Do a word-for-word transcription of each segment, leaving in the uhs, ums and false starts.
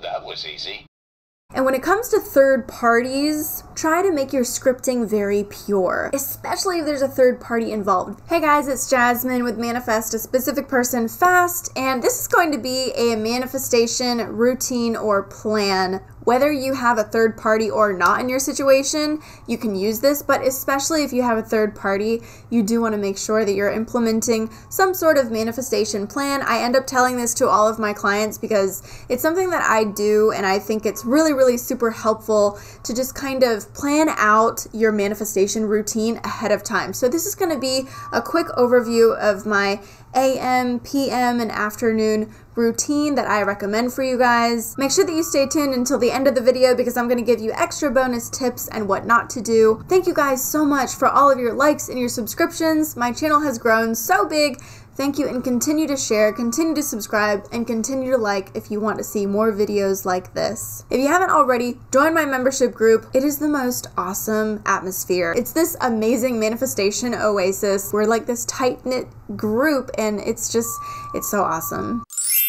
That was easy. And when it comes to third parties, try to make your scripting very pure, especially if there's a third party involved. Hey guys, it's Jasmine with Manifest a Specific Person Fast, and this is going to be a manifestation routine or plan. Whether you have a third party or not in your situation, you can use this, but especially if you have a third party, you do want to make sure that you're implementing some sort of manifestation plan. I end up telling this to all of my clients because it's something that I do, and I think it's really, really super helpful to just kind of plan out your manifestation routine ahead of time. So this is going to be a quick overview of my A M, P M, and afternoon routine that I recommend for you guys. Make sure that you stay tuned until the end of the video because I'm going to give you extra bonus tips and what not to do. Thank you guys so much for all of your likes and your subscriptions. My channel has grown so big. Thank you, and continue to share, continue to subscribe, and continue to like if you want to see more videos like this. If you haven't already, join my membership group. It is the most awesome atmosphere. It's this amazing manifestation oasis. We're like this tight-knit group, and it's just, it's so awesome.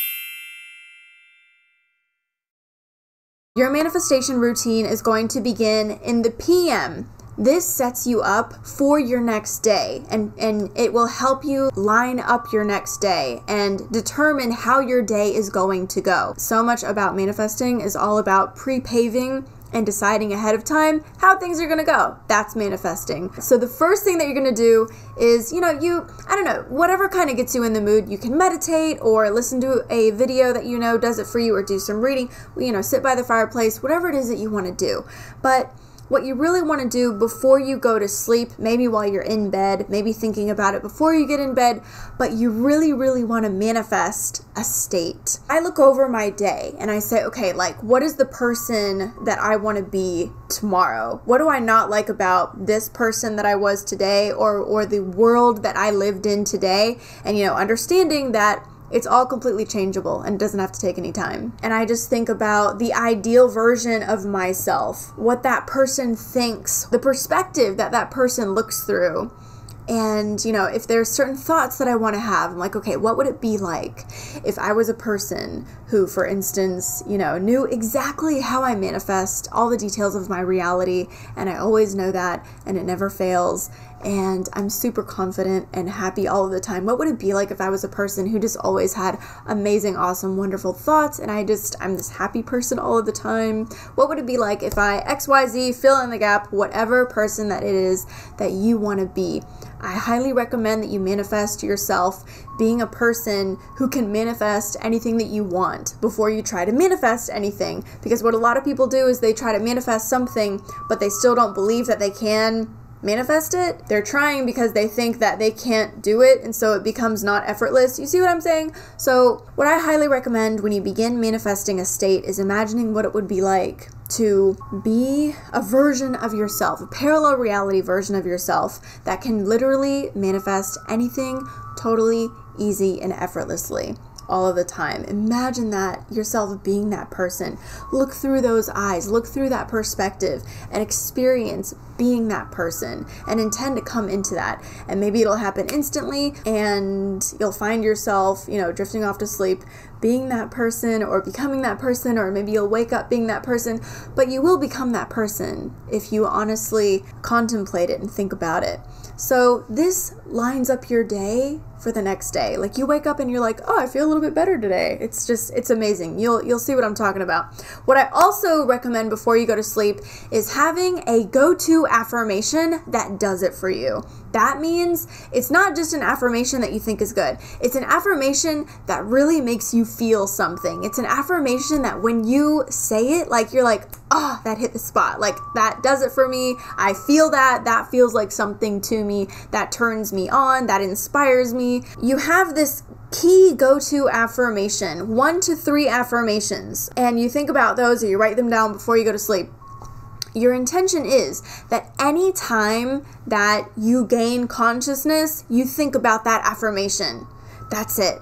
Your manifestation routine is going to begin in the P M This sets you up for your next day, and, and it will help you line up your next day and determine how your day is going to go. So much about manifesting is all about pre-paving and deciding ahead of time how things are gonna go. That's manifesting. So the first thing that you're gonna do is, you know, you, I don't know, whatever kind of gets you in the mood. You can meditate or listen to a video that you know does it for you, or do some reading, you know, sit by the fireplace, whatever it is that you wanna do. But what you really want to do before you go to sleep, maybe while you're in bed, maybe thinking about it before you get in bed, but you really, really want to manifest a state. I look over my day and I say, okay, like, what is the person that I want to be tomorrow? What do I not like about this person that I was today, or, or the world that I lived in today? And, you know, understanding that it's all completely changeable and doesn't have to take any time. And I just think about the ideal version of myself, what that person thinks, the perspective that that person looks through. And, you know, if there's certain thoughts that I want to have, I'm like, okay, what would it be like if I was a person who, for instance, you know, knew exactly how I manifest all the details of my reality, and I always know that, and it never fails, and I'm super confident and happy all of the time. What would it be like if I was a person who just always had amazing, awesome, wonderful thoughts, and I just, I'm this happy person all of the time? What would it be like if I X Y Z, fill in the gap, whatever person that it is that you want to be? I highly recommend that you manifest yourself being a person who can manifest anything that you want before you try to manifest anything. Because what a lot of people do is they try to manifest something, but they still don't believe that they can manifest it. They're trying because they think that they can't do it, and so it becomes not effortless. You see what I'm saying? So what I highly recommend when you begin manifesting a state is imagining what it would be like to be a version of yourself, a parallel reality version of yourself that can literally manifest anything totally easy and effortlessly all of the time. Imagine that yourself being that person. Look through those eyes, look through that perspective, and experience being that person, and intend to come into that. And maybe it'll happen instantly, and you'll find yourself, you know, drifting off to sleep being that person, or becoming that person, or maybe you'll wake up being that person, but you will become that person if you honestly contemplate it and think about it. So this lines up your day for the next day. Like, you wake up and you're like, oh, I feel a little bit better today. It's just, it's amazing. You'll you'll see what I'm talking about. What I also recommend before you go to sleep is having a go-to affirmation that does it for you. That means it's not just an affirmation that you think is good. It's an affirmation that really makes you feel something. It's an affirmation that when you say it, like, you're like, oh, that hit the spot. Like, that does it for me. I feel that. That feels like something to me. That turns me on. That inspires me. You have this key go-to affirmation, one to three affirmations, and you think about those, or you write them down before you go to sleep. Your intention is that any time that you gain consciousness, you think about that affirmation. That's it.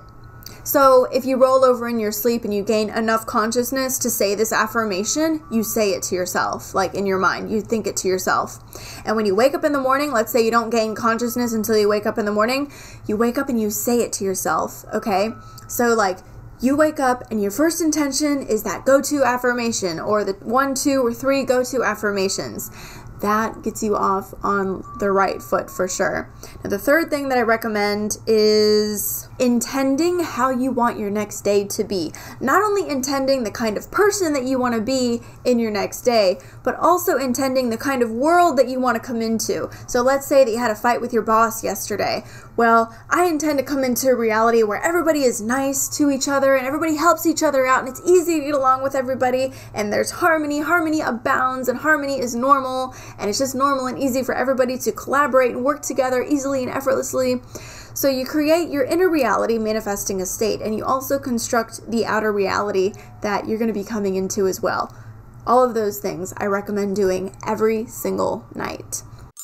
So if you roll over in your sleep and you gain enough consciousness to say this affirmation, you say it to yourself, like in your mind, you think it to yourself. And when you wake up in the morning, let's say you don't gain consciousness until you wake up in the morning, you wake up and you say it to yourself, okay? So like, you wake up and your first intention is that go-to affirmation or the one, two, or three go-to affirmations. That gets you off on the right foot for sure. Now, the third thing that I recommend is intending how you want your next day to be. Not only intending the kind of person that you want to be in your next day, but also intending the kind of world that you want to come into. So let's say that you had a fight with your boss yesterday. Well, I intend to come into a reality where everybody is nice to each other and everybody helps each other out and it's easy to get along with everybody and there's harmony. Harmony abounds and harmony is normal. And it's just normal and easy for everybody to collaborate and work together easily and effortlessly. So you create your inner reality manifesting a state, and you also construct the outer reality that you're going to be coming into as well. All of those things I recommend doing every single night.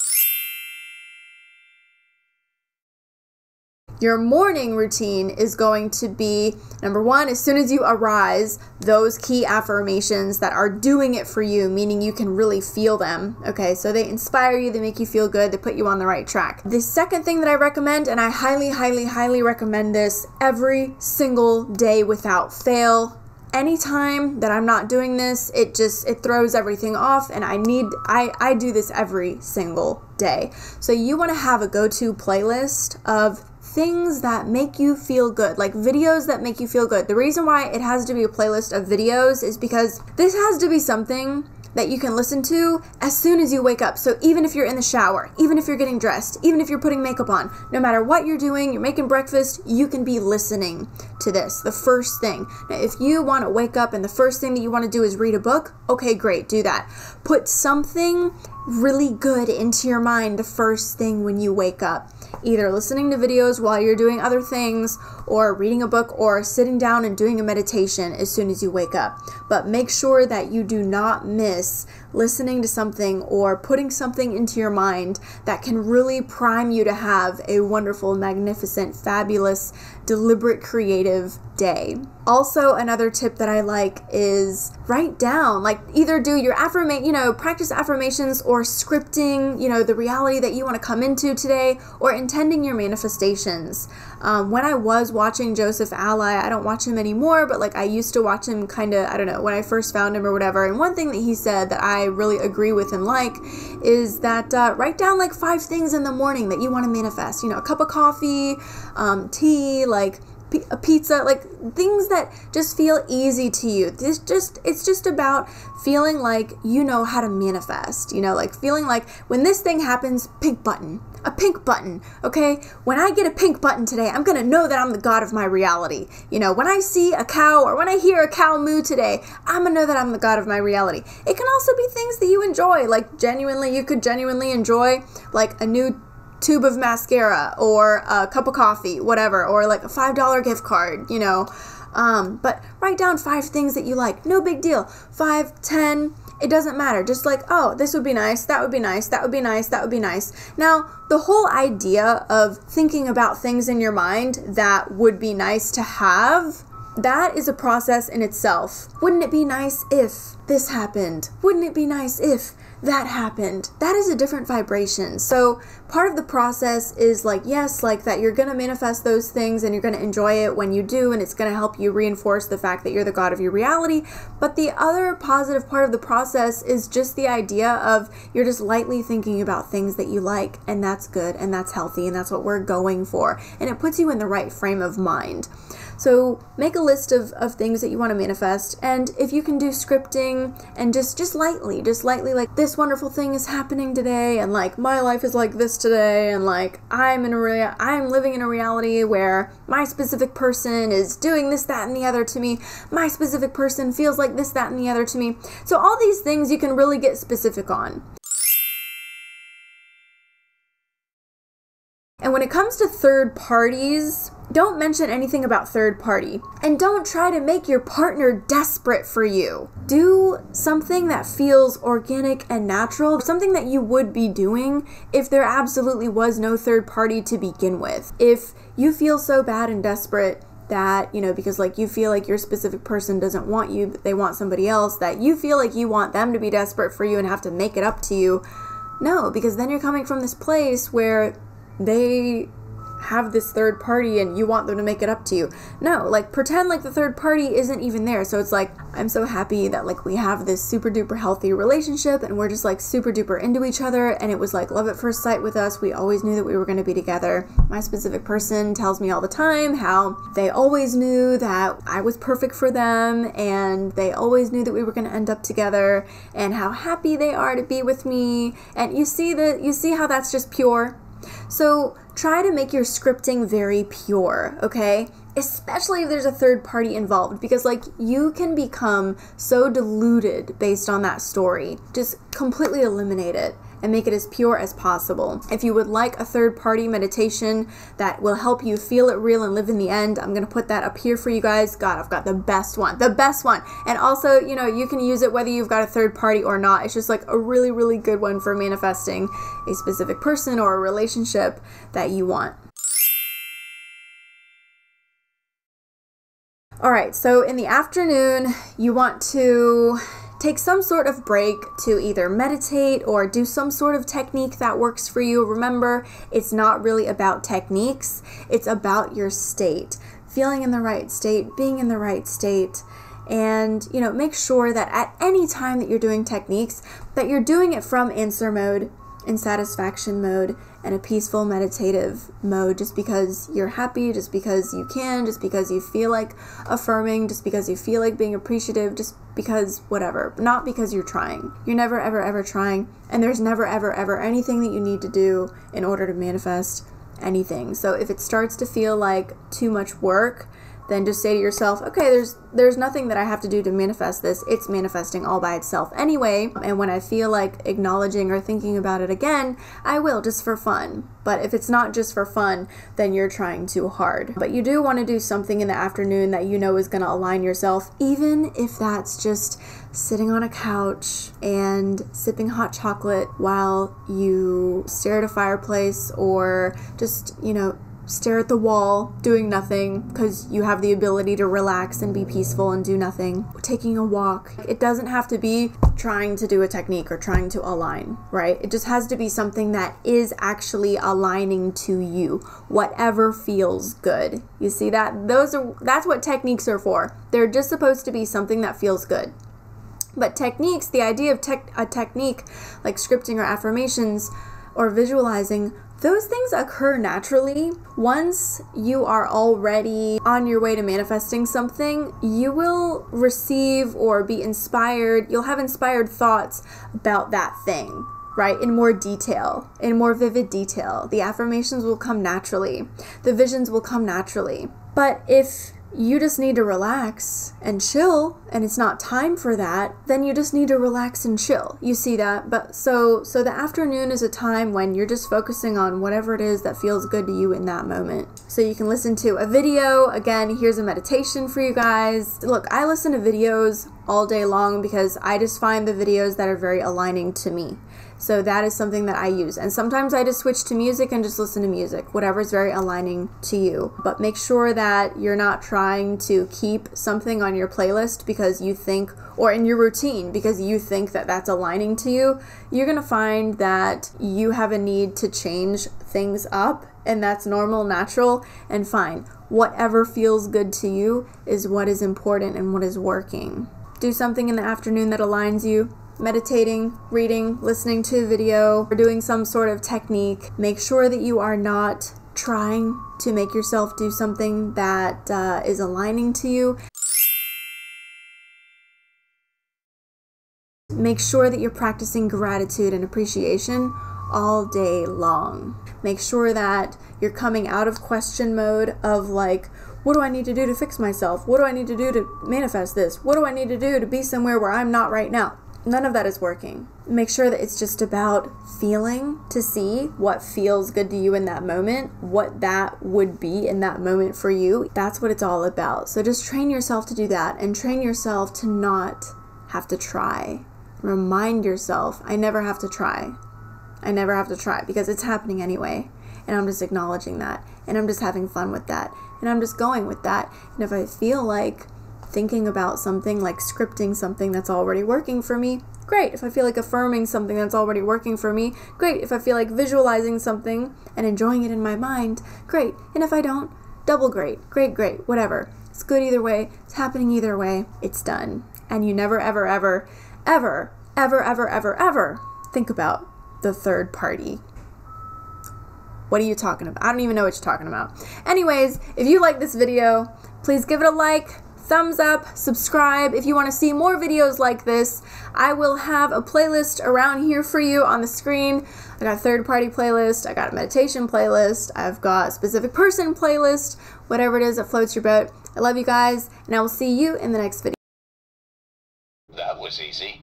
Your morning routine is going to be, number one, as soon as you arise, those key affirmations that are doing it for you, meaning you can really feel them. Okay, so they inspire you, they make you feel good, they put you on the right track. The second thing that I recommend, and I highly, highly, highly recommend this every single day without fail. Anytime that I'm not doing this, it just, it throws everything off, and I need, I, I do this every single day. So you want to have a go-to playlist of things that make you feel good, like videos that make you feel good. The reason why it has to be a playlist of videos is because this has to be something that you can listen to as soon as you wake up. So even if you're in the shower, even if you're getting dressed, even if you're putting makeup on, no matter what you're doing, you're making breakfast, you can be listening to this, the first thing. Now, if you want to wake up and the first thing that you want to do is read a book, okay, great, do that. Put something really good into your mind the first thing when you wake up. Either listening to videos while you're doing other things, or reading a book, or sitting down and doing a meditation as soon as you wake up. But make sure that you do not miss listening to something or putting something into your mind that can really prime you to have a wonderful, magnificent, fabulous, deliberate, creative day. Also, another tip that I like is write down, like either do your affirmation, you know, practice affirmations or scripting, you know, the reality that you want to come into today, or intending your manifestations. Um, when I was watching Joseph Ally, I don't watch him anymore, but like I used to watch him kind of, I don't know, when I first found him or whatever. And one thing that he said that I really agree with him like is that uh, write down like five things in the morning that you want to manifest. You know, a cup of coffee, um, tea, like a pizza, like things that just feel easy to you. This just, it's just about feeling like you know how to manifest, you know, like feeling like when this thing happens, pink button, a pink button, okay? When I get a pink button today, I'm gonna know that I'm the god of my reality. You know, when I see a cow or when I hear a cow moo today, I'm gonna know that I'm the god of my reality. It can also be things that you enjoy, like genuinely, you could genuinely enjoy like a new tube of mascara or a cup of coffee, whatever, or like a five dollar gift card, you know. Um, but write down five things that you like. No big deal. Five, ten, it doesn't matter. Just like, oh, this would be nice, that would be nice, that would be nice, that would be nice. Now, the whole idea of thinking about things in your mind that would be nice to have, that is a process in itself. Wouldn't it be nice if this happened? Wouldn't it be nice if that happened? That is a different vibration. So part of the process is like, yes, like that you're going to manifest those things and you're going to enjoy it when you do, and it's going to help you reinforce the fact that you're the god of your reality. But the other positive part of the process is just the idea of you're just lightly thinking about things that you like, and that's good and that's healthy and that's what we're going for. And it puts you in the right frame of mind. So make a list of, of things that you want to manifest, and if you can do scripting and just, just lightly, just lightly like this wonderful thing is happening today, and like my life is like this today, and like I'm in a rea- I'm living in a reality where my specific person is doing this, that, and the other to me. My specific person feels like this, that, and the other to me. So all these things you can really get specific on. And when it comes to third parties, don't mention anything about third party. And don't try to make your partner desperate for you. Do something that feels organic and natural, something that you would be doing if there absolutely was no third party to begin with. If you feel so bad and desperate that, you know, because like you feel like your specific person doesn't want you, but they want somebody else, that you feel like you want them to be desperate for you and have to make it up to you. No, because then you're coming from this place where they have this third party and you want them to make it up to you. No, like pretend like the third party isn't even there. So it's like, I'm so happy that like we have this super duper healthy relationship and we're just like super duper into each other, and it was like love at first sight with us. We always knew that we were going to be together. My specific person tells me all the time how they always knew that I was perfect for them, and they always knew that we were going to end up together, and how happy they are to be with me. And you see that, you see how that's just pure. So try to make your scripting very pure, okay? Especially if there's a third party involved, because like you can become so deluded based on that story. Just completely eliminate it and make it as pure as possible. If you would like a third party meditation that will help you feel it real and live in the end, I'm gonna put that up here for you guys. God, I've got the best one, the best one. And also, you know, you can use it whether you've got a third party or not. It's just like a really, really good one for manifesting a specific person or a relationship that you want. All right, so in the afternoon, you want to take some sort of break to either meditate or do some sort of technique that works for you. Remember, it's not really about techniques, it's about your state, feeling in the right state, being in the right state. And, you know, make sure that at any time that you're doing techniques, that you're doing it from answer mode, in satisfaction mode, and a peaceful meditative mode, just because you're happy, just because you can, just because you feel like affirming, just because you feel like being appreciative, just because whatever, not because you're trying. You're never ever ever trying, and there's never ever ever anything that you need to do in order to manifest anything. So if it starts to feel like too much work, then just say to yourself, okay, there's there's nothing that I have to do to manifest this. It's manifesting all by itself anyway. And when I feel like acknowledging or thinking about it again, I will, just for fun. But if it's not just for fun, then you're trying too hard. But you do want to do something in the afternoon that you know is going to align yourself, even if that's just sitting on a couch and sipping hot chocolate while you stare at a fireplace, or just, you know, stare at the wall doing nothing because you have the ability to relax and be peaceful and do nothing. Taking a walk. It doesn't have to be trying to do a technique or trying to align, right? It just has to be something that is actually aligning to you, whatever feels good. You see that? Those are that's what techniques are for. They're just supposed to be something that feels good. But techniques, the idea of tech, a technique like scripting or affirmations or visualizing, those things occur naturally. Once you are already on your way to manifesting something, you will receive or be inspired. You'll have inspired thoughts about that thing, right? In more detail, in more vivid detail. The affirmations will come naturally. The visions will come naturally. But if you just need to relax and chill, and it's not time for that, then you just need to relax and chill. You see that? But so so the afternoon is a time when you're just focusing on whatever it is that feels good to you in that moment. So you can listen to a video. Again, here's a meditation for you guys. Look, I listen to videos all day long because I just find the videos that are very aligning to me. So that is something that I use. And sometimes I just switch to music and just listen to music, whatever is very aligning to you. But make sure that you're not trying to keep something on your playlist because you think, or in your routine, because you think that that's aligning to you. You're going to find that you have a need to change things up, and that's normal, natural, and fine. Whatever feels good to you is what is important and what is working. Do something in the afternoon that aligns you. Meditating, reading, listening to a video, or doing some sort of technique. Make sure that you are not trying to make yourself do something that uh, is aligning to you. Make sure that you're practicing gratitude and appreciation all day long. Make sure that you're coming out of question mode of like, what do I need to do to fix myself? What do I need to do to manifest this? What do I need to do to be somewhere where I'm not right now? None of that is working. Make sure that it's just about feeling to see what feels good to you in that moment, what that would be in that moment for you. That's what it's all about. So just train yourself to do that, and train yourself to not have to try. Remind yourself, I never have to try. I never have to try because it's happening anyway. And I'm just acknowledging that. And I'm just having fun with that. And I'm just going with that. And if I feel like thinking about something, like scripting something that's already working for me, great. If I feel like affirming something that's already working for me, great. If I feel like visualizing something and enjoying it in my mind, great. And if I don't, double great, great, great, whatever. It's good either way. It's happening either way. It's done. And you never, ever, ever, ever, ever, ever, ever, ever think about the third party. What are you talking about? I don't even know what you're talking about. Anyways, if you like this video, please give it a like, thumbs up, subscribe. If you want to see more videos like this, I will have a playlist around here for you on the screen. I got a third party playlist, I got a meditation playlist, I've got a specific person playlist, whatever it is that floats your boat. I love you guys, and I will see you in the next video. That was easy.